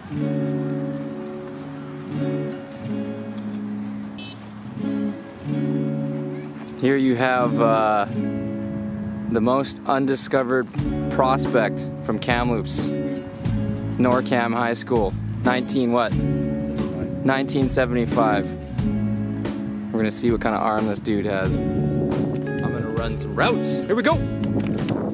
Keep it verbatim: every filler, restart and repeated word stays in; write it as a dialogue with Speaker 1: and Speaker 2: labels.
Speaker 1: Here you have uh, the most undiscovered prospect from Kamloops, Norcam High School, nineteen what? nineteen seventy-five. We're gonna see what kind of arm this dude has. I'm gonna run some routes. Here we go.